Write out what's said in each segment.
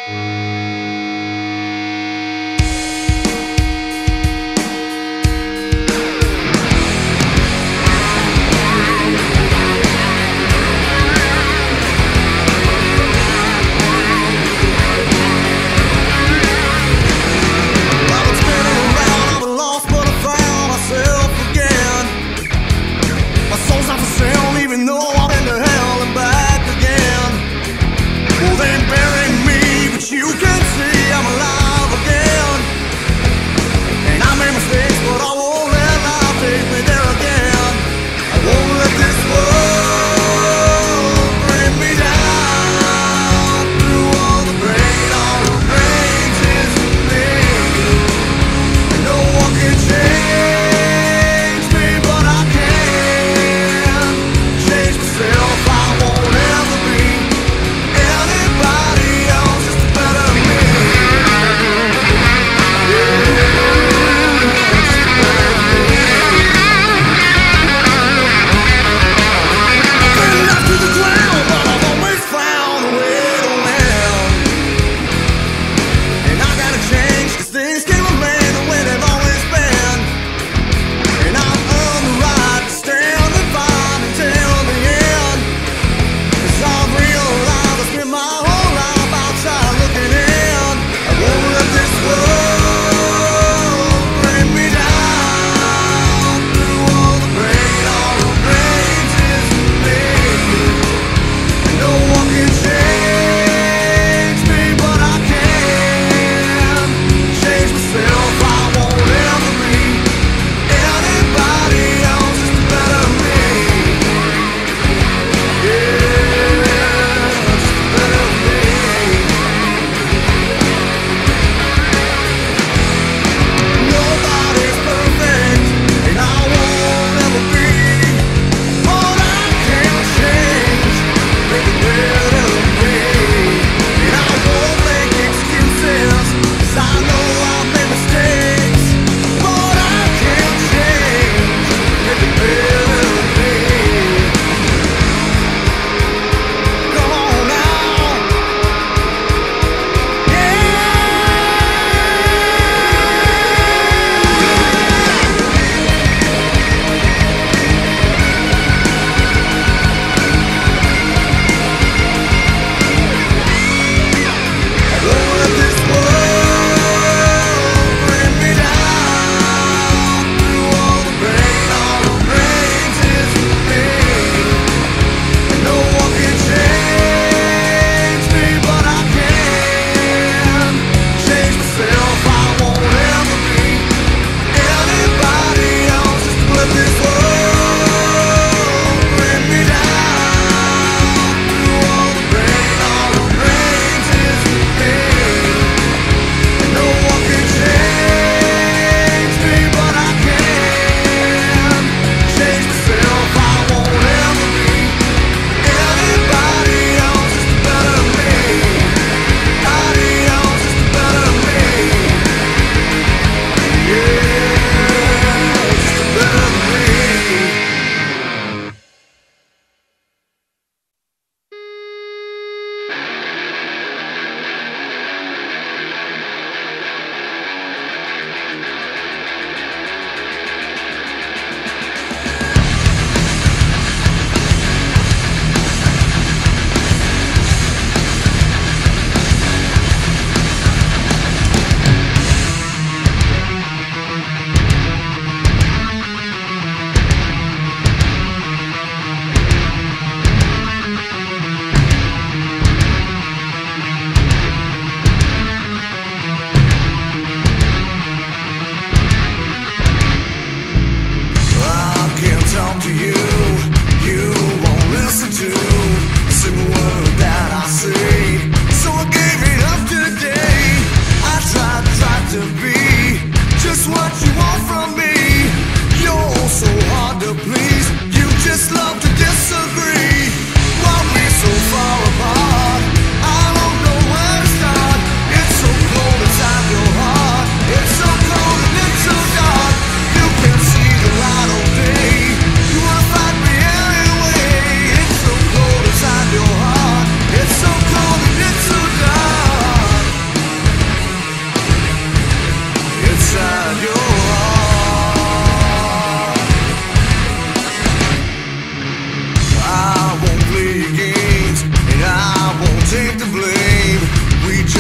Even though I've been to hell and back again, well then bury me, but you can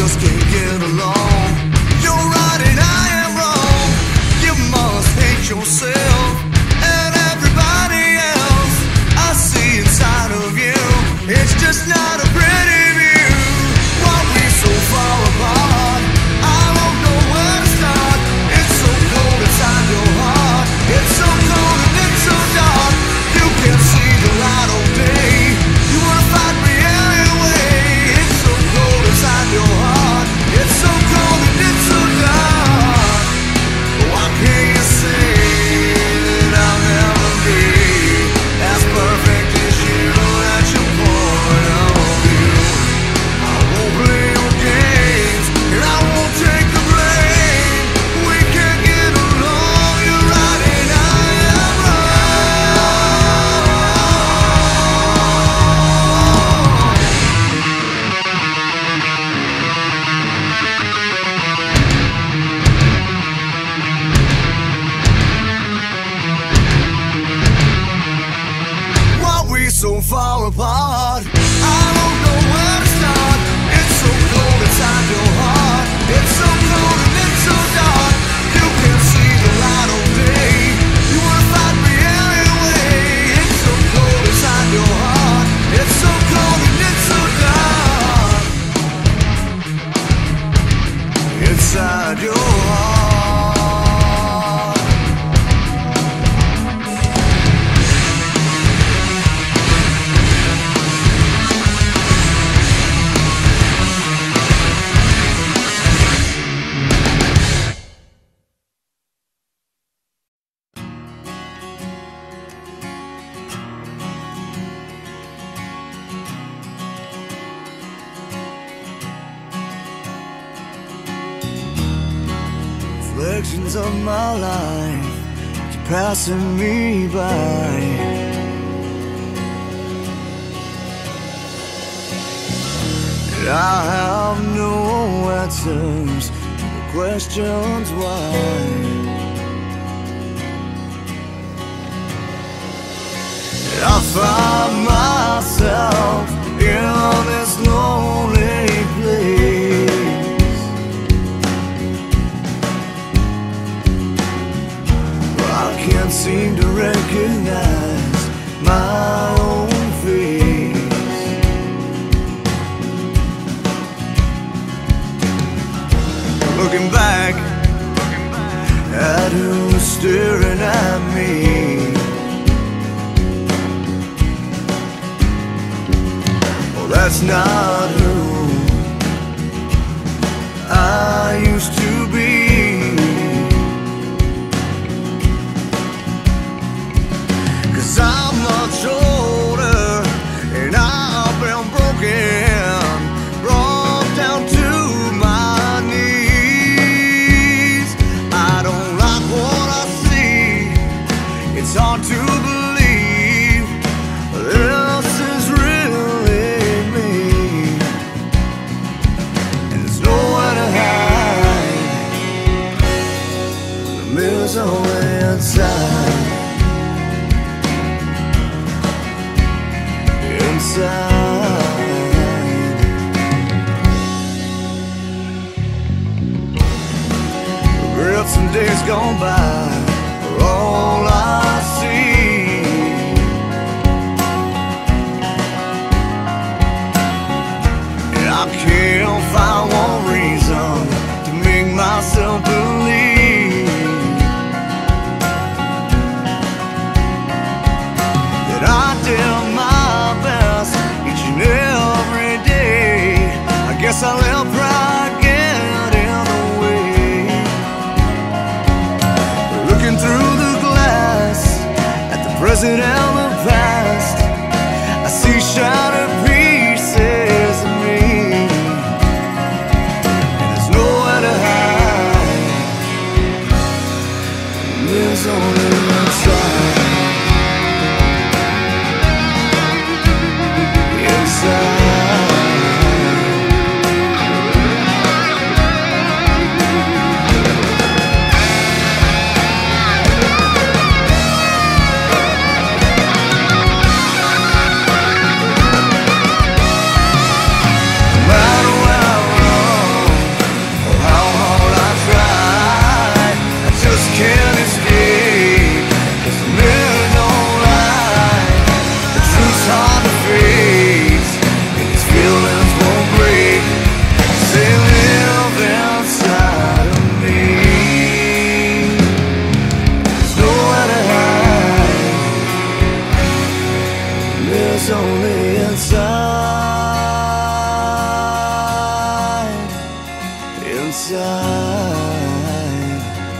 just can't get along. You're right and I am wrong. You must hate yourself and everybody else. I see inside of you, it's just not a pretty view. Why we so far apart? I don't know where to start. It's so cold inside your heart. It's so cold and it's so dark. You can't see the light all day. You wanna fight me anyway. It's so cold inside your heart. It's so cold and it's so dark. Why can't you see that I'll never be as perfect as you at your point of view? I won't play your games and I won't take the blame. We can't get along. You're right and I am Why we so far apart? I don't know where to start. It's so cold inside your heart. It's so cold and it's so dark. You can't see the light all day. You wanna fight me anyway. It's so cold inside your heart. It's so cold and it's so dark. Inside your heart. Reflections of my life keep passing me by. And I have no answers to the questions why. And I find myself in this lonely place. I can't seem to recognize my own face. Looking back at who's staring at me. Well, that's not who I used to be. 'Cause I'm much older and I've been broken, brought down to my knees. I don't like what I see. It's hard to believe this is really me. And there's nowhere to hide. The mirror's only inside. Regrets and days gone by are all I see. And I can't find one reason to make myself believe that I did my best each and every day. I guess I let pride get in the way. Looking through the glass at the present and the past, I see shattered pieces of me. And there's nowhere to hide. There's only inside. inside.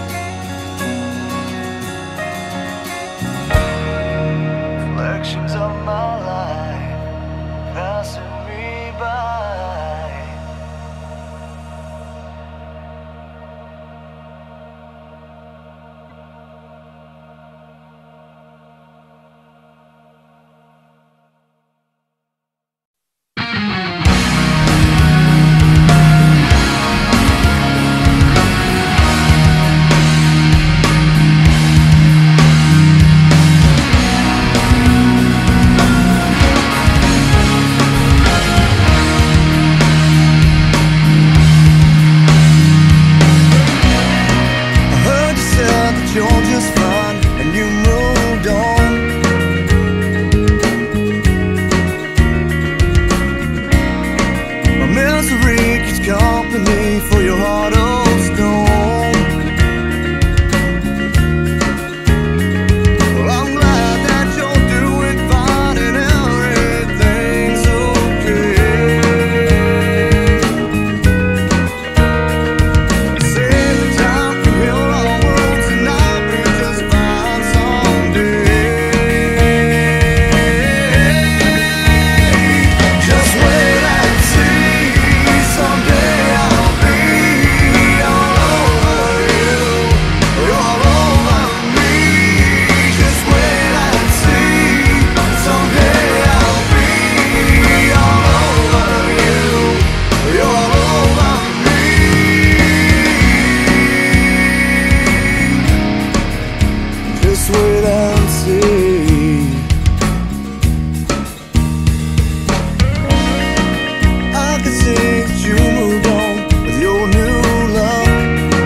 Reflections of my life passing me by. You're just fine and you moved on. My misery keeps company for your heart of stone. Well, I'm glad that you're doing fine and everything's okay. Say the time can heal all wounds and I'll be just fine someday. Just wait and see, someday I'll be all over you, all over me. Just wait and see, someday I'll be all over you, all over me. Just wait and see. I can see that you moved on with your new love,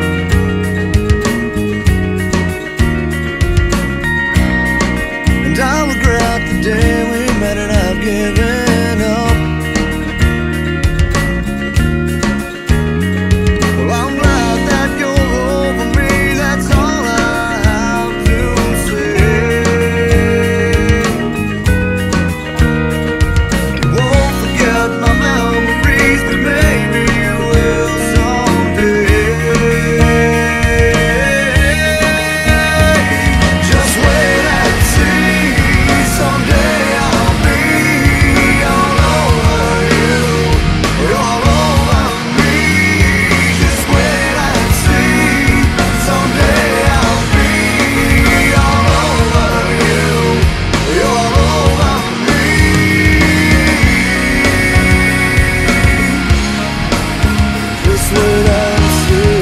and I regret the day we met and I've given up. Well, I'm glad that you're over me, that's all I have to say. Won't forget my memories, but maybe you will someday. Just wait and see, someday I'll be all over you, all over me. Just wait and see, someday I'll be all over you, all over me. Just wait and see.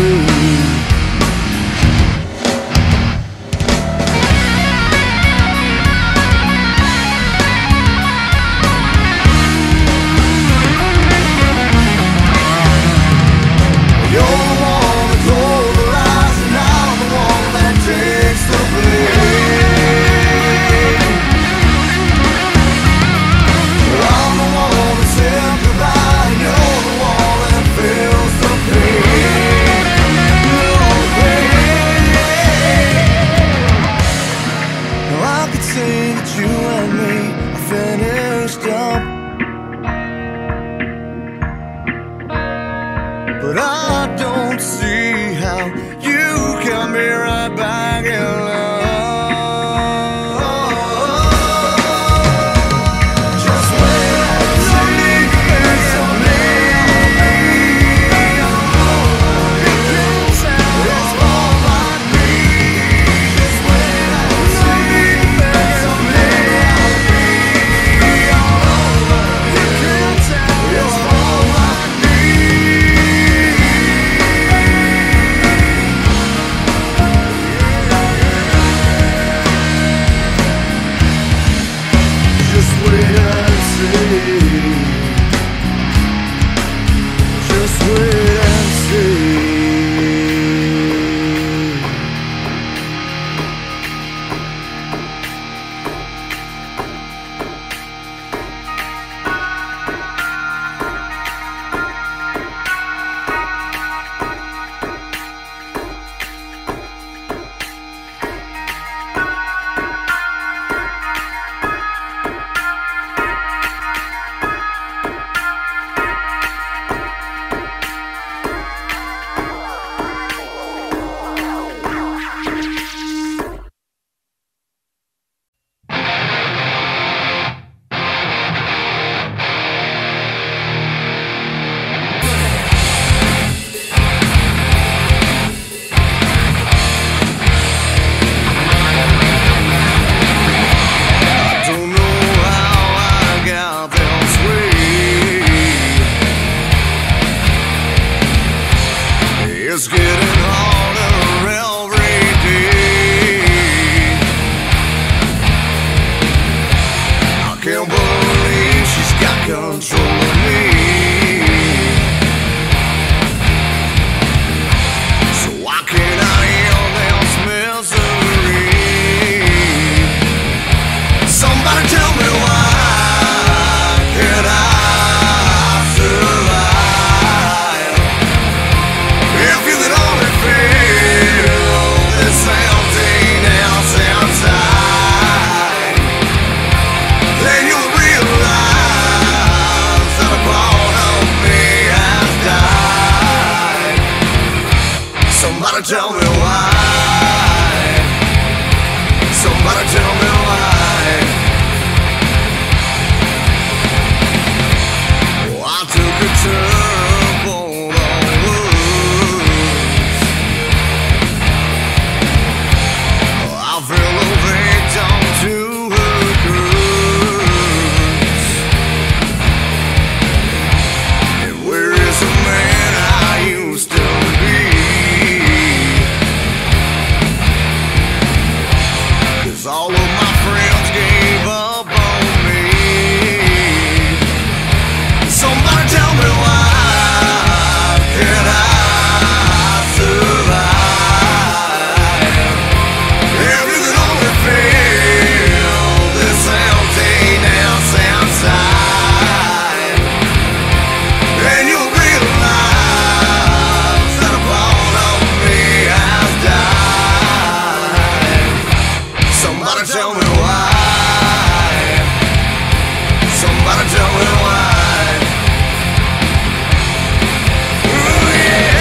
You're the one that told the lies and I'm the one that takes the blame. I'm the one that said goodbye and you're the one that feels the pain. Oh, baby. Now I could say that you and me are finished up, but I don't see how you can be right back in love. Just wait and see, someday I'll be all over you. It's all like me. Just wait and see, someday I'll be all over you. It's all like me. Somebody tell me why. Somebody tell me why. Oh, I took a turn on words. Oh, I fell a victim to her curse. And where is the man I used to be? 'Cause all of my friends gave up on me. Somebody tell me why can I survive if you can only feel this emptiness inside, and you'll realize that a part of me has died. Somebody tell me why. Somebody tell me why. Ooh, yeah.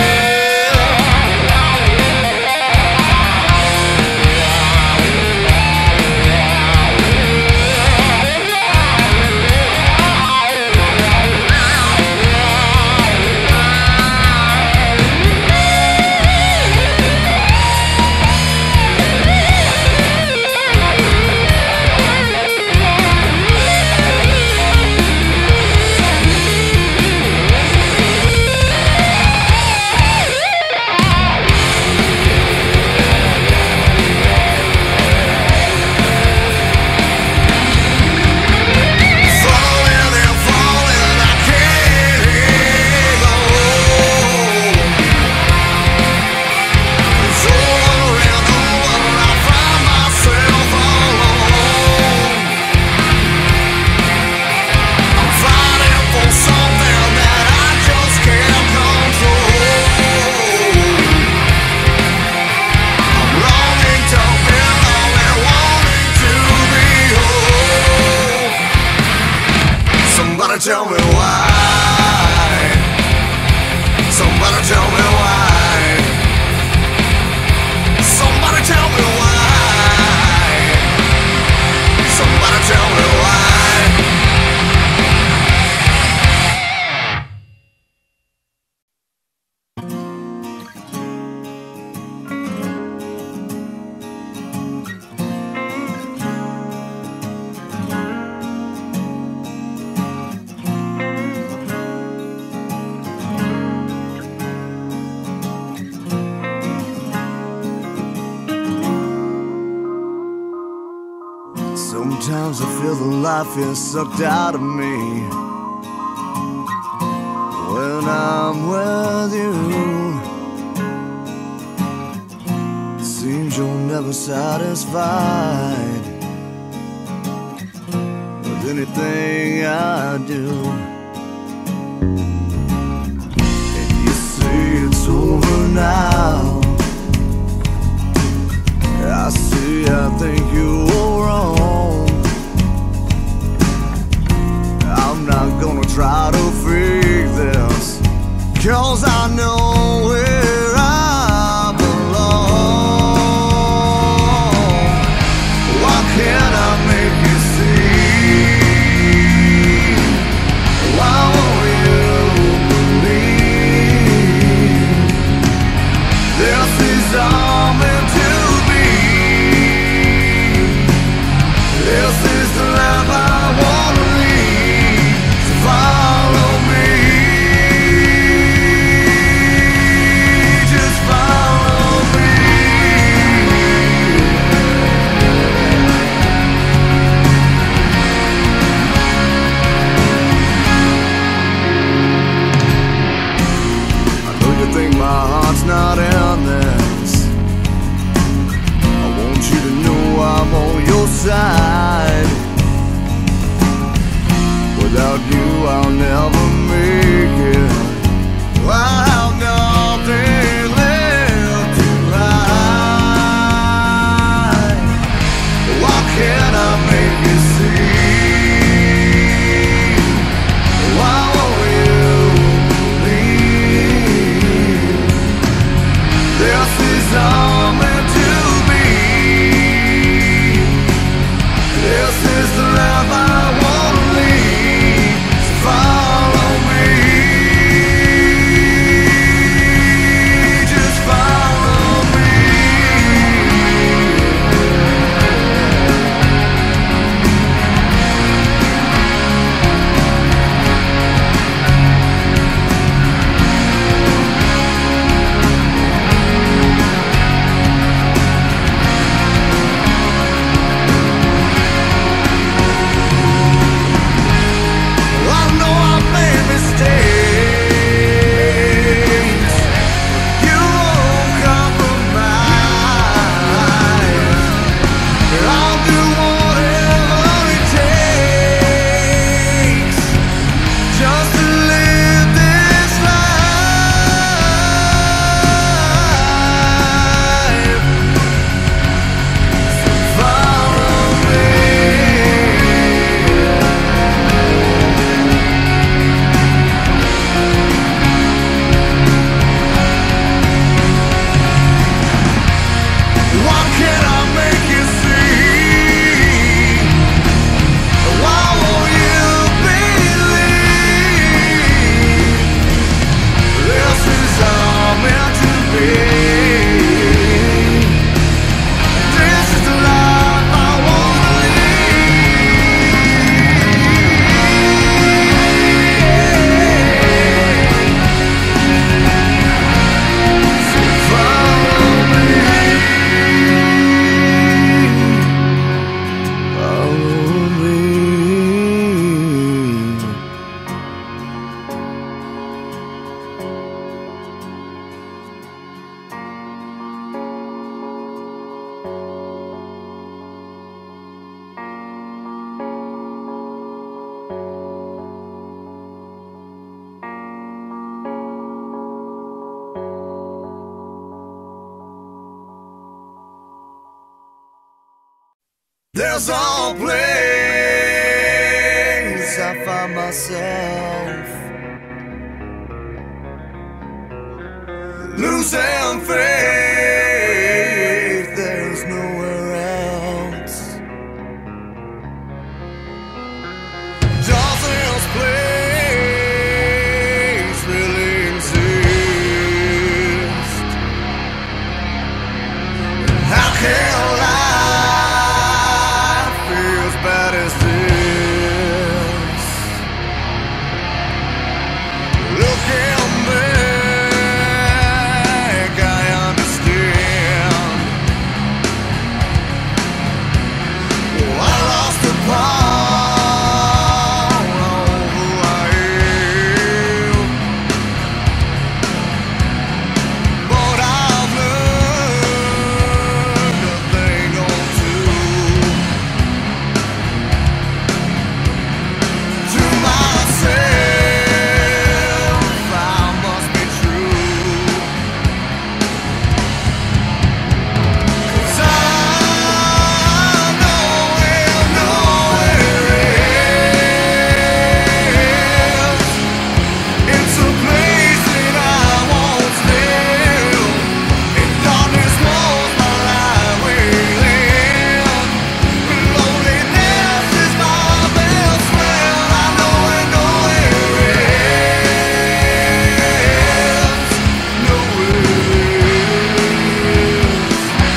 Falling and falling, I can't hang on. So over and over, I find myself alone. I'm fighting for something that I just can't control. I'm longing to belong and wanting to be whole. Somebody tell me why. Somebody tell me why. Somebody tell me why. Somebody tell me why. Sometimes I feel the life is sucked out of me when I'm with you. Seems you're never satisfied with anything I do. And you say it's over now. I see, I think you were wrong. I'm not gonna try to fake this, 'cause I know where I belong. Why can't I make you see? Why won't you believe this is all meant to be? This is the life I wanna lead. So follow me. Just follow me. I know you think my heart's not in this. I want you to know I'm on your side. Without you, I'll never make it. I have nothing left to hide. Why can't I make you see? Why won't you believe? There's a place I find myself losing faith. There's nowhere else. Does this place really exist? How can life be as bad as this? Look at me, I understand. I lost the power of who I am, but I've learned a thing or two. To myself, I must be true, 'cause I know nowhere else. It's a place that I won't live, and darkness knows my life will end. Loneliness is my best friend. I know nowhere else. Nowhere else.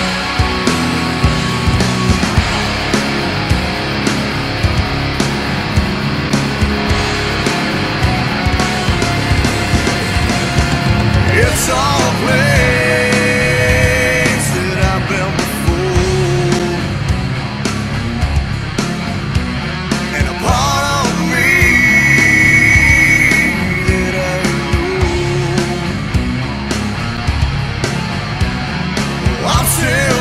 It's all place that I've been before, and a part of me that I know. I'm still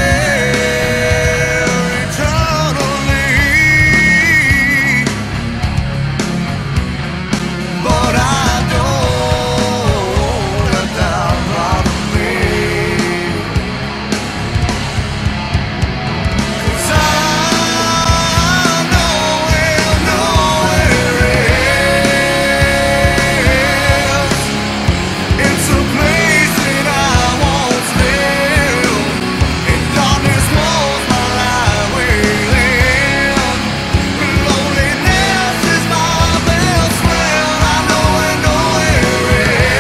there eternally, but I don't let that bother me, 'cause I know nowhere else. It's a place that I won't live, and darkness knows my life will end. Loneliness is my best friend. I know nowhere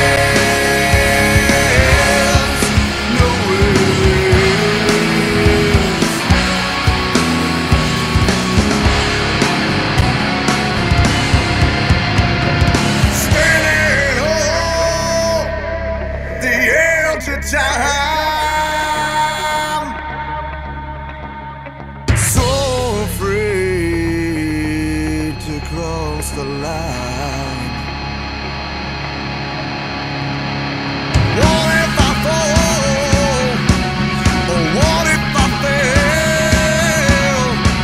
else. Nowhere else. Standing on the edge of time, so afraid to cross the line. What if I fall? Or what if I fail?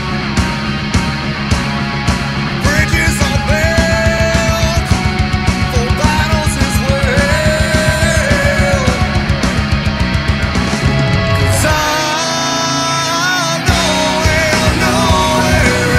Bridges are built for battles as well, 'cause I know nowhere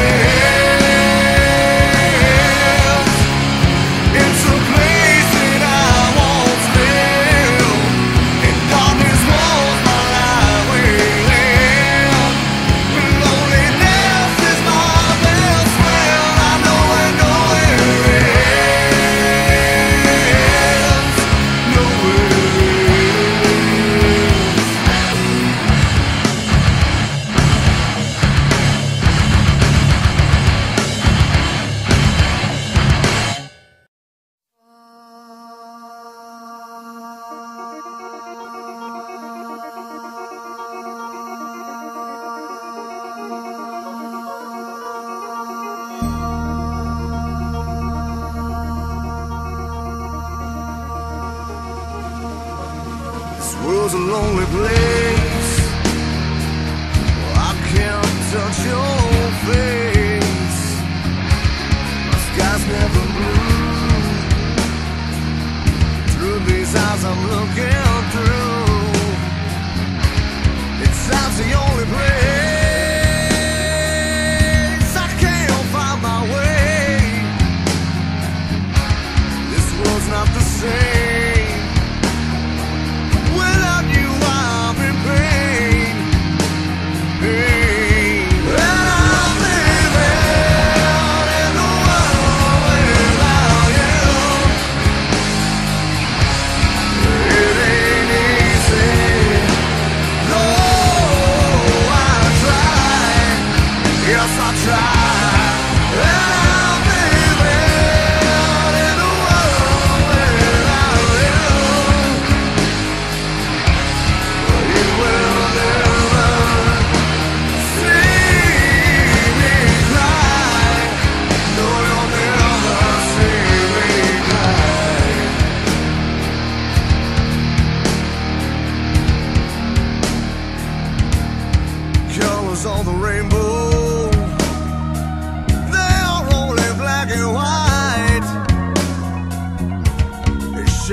else. It's a place that I won't live, and darkness knows my life will end. Loneliness is my best friend. I know nowhere else. Nowhere else. This world's a lonely place. I can't touch your face. My sky's never blue. Through these eyes I'm looking through, it sounds the only place.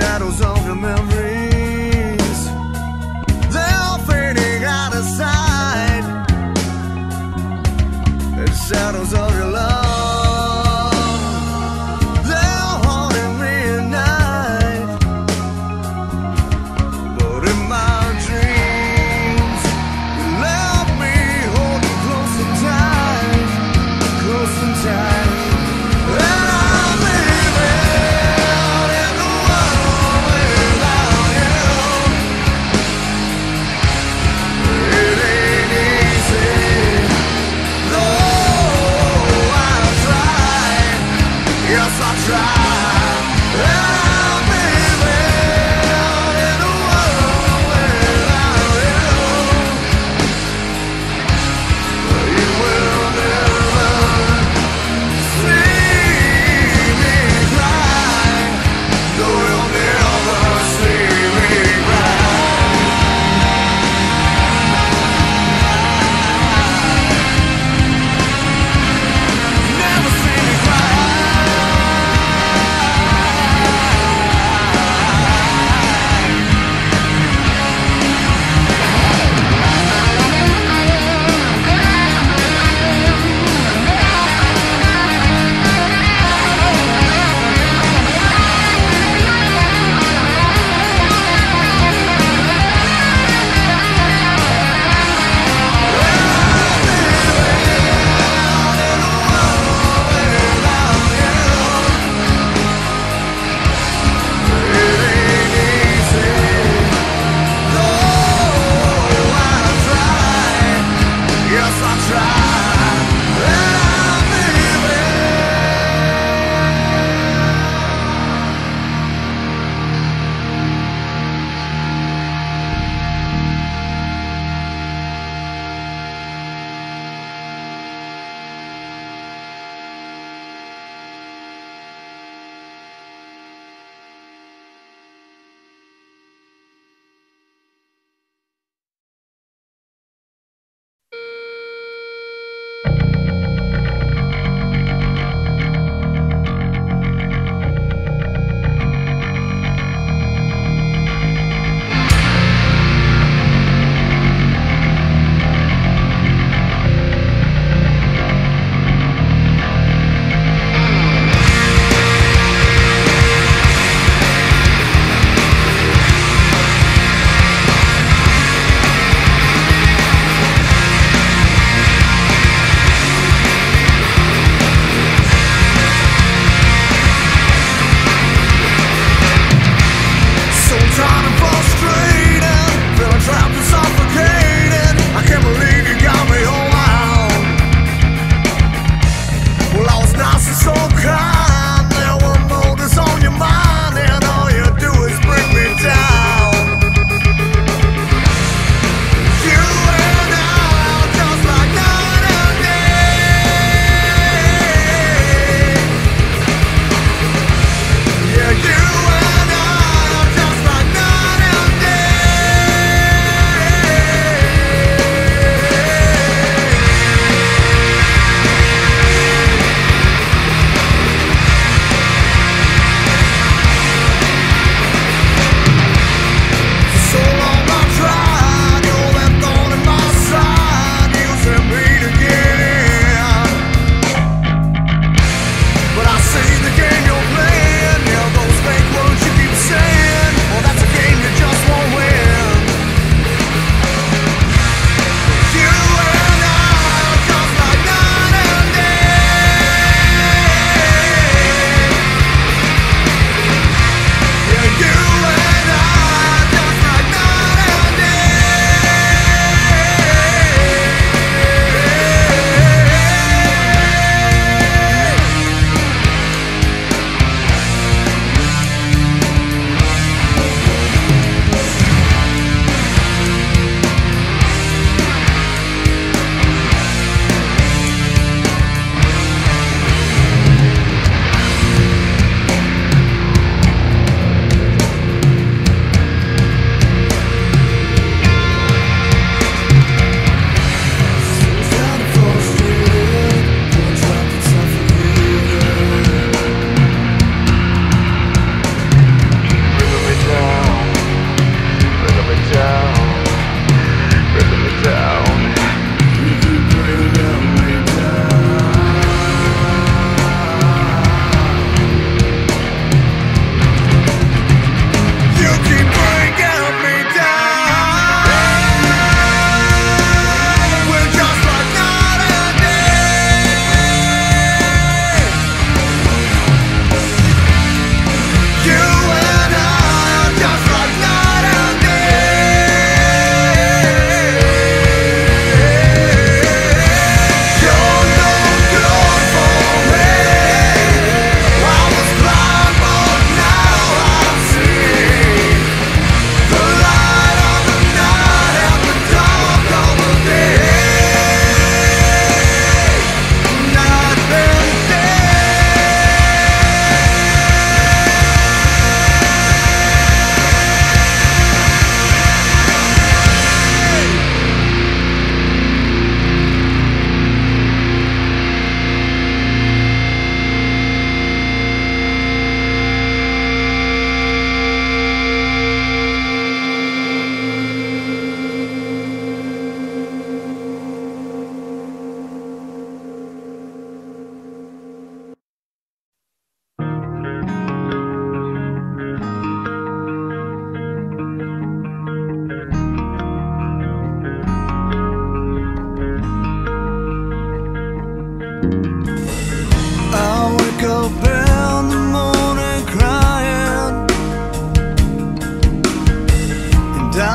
shadows of your memories, they're fading out of sight. The shadows of your love, they're haunting me at night. But in my dreams, you let me hold you close and tight, close and tight. And I'm living in the world without you. It ain't easy, no.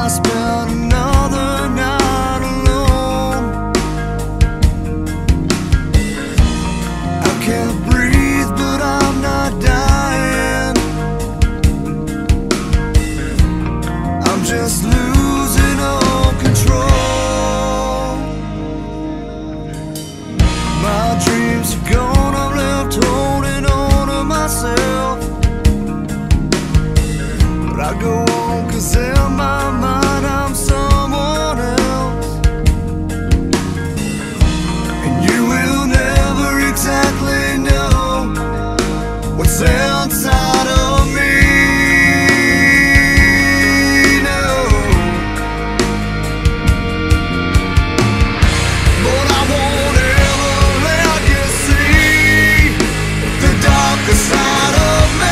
I spent another night alone. I can't breathe, but I'm not dying. I'm just losing all control. My dreams are gone, I'm left holding on to myself. But I go on, 'cause in my mind I'm someone else. And you will never exactly know what's inside of me. No. But I won't ever let you see the darker side of me.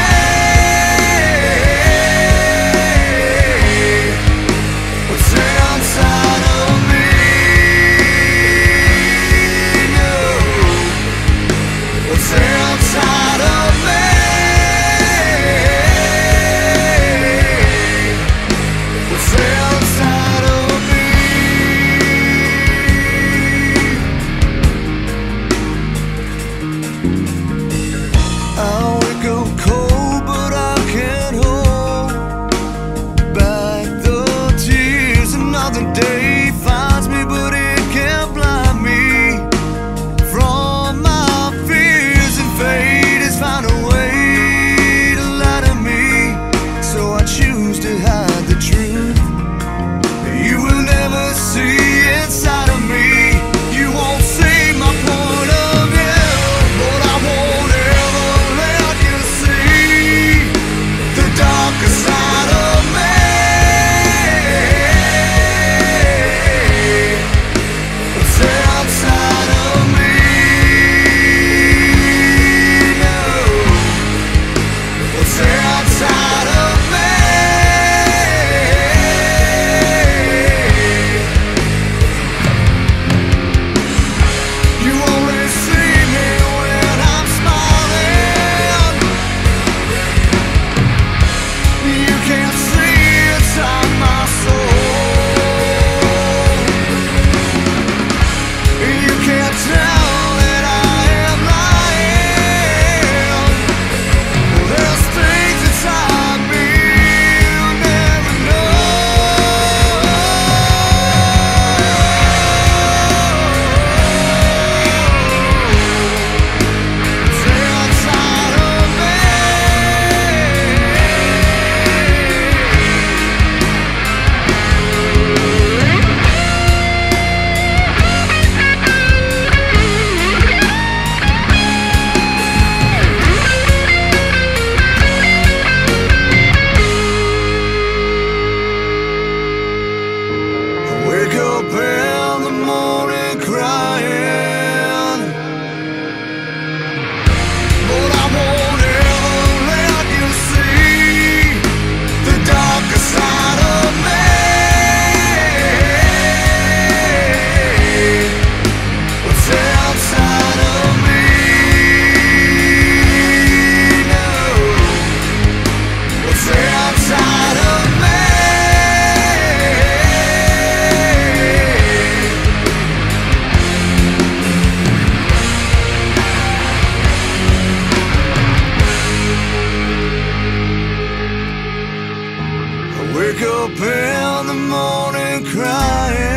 Wake up in the morning crying.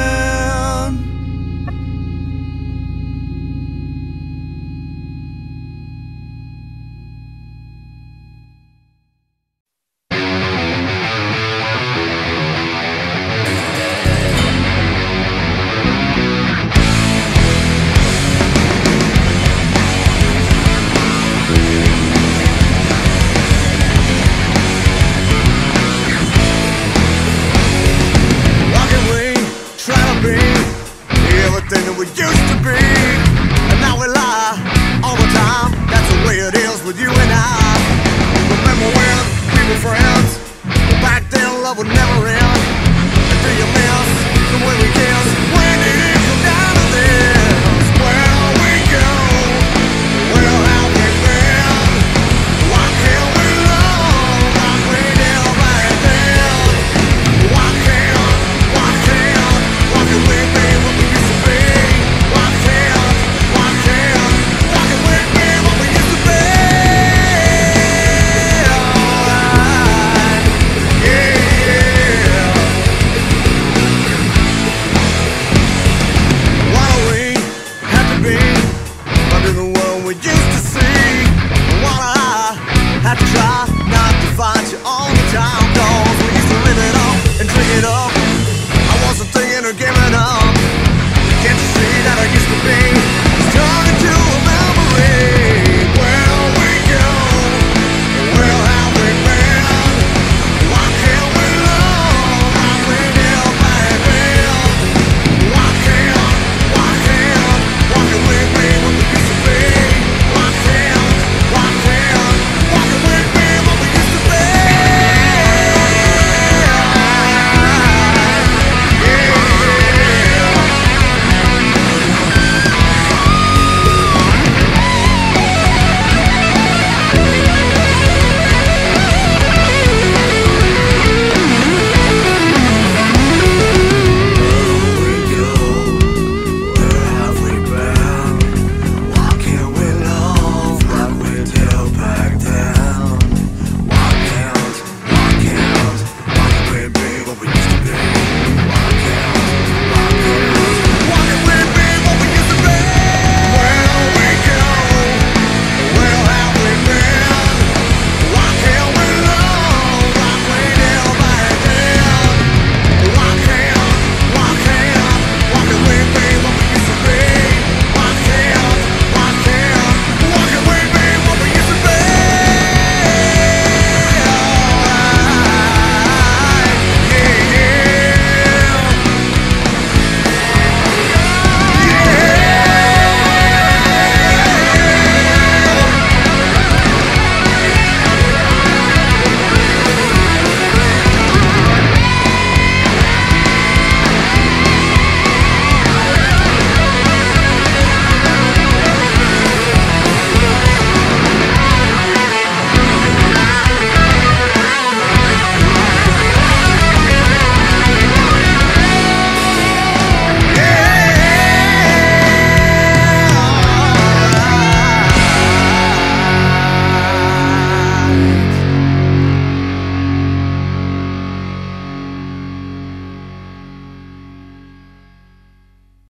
Everything that we used to be, and now we lie all the time. That's the way it is with you and I. Remember when we were friends? Back then love would never end. And do you